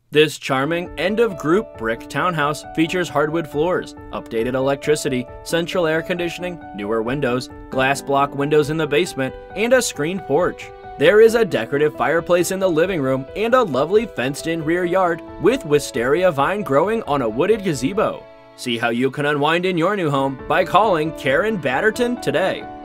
This charming end-of-group brick townhouse features hardwood floors, updated electricity, central air conditioning, newer windows, glass block windows in the basement, and a screened porch. There is a decorative fireplace in the living room and a lovely fenced-in rear yard with wisteria vine growing on a wooded gazebo. See how you can unwind in your new home by calling Karin Batterton today.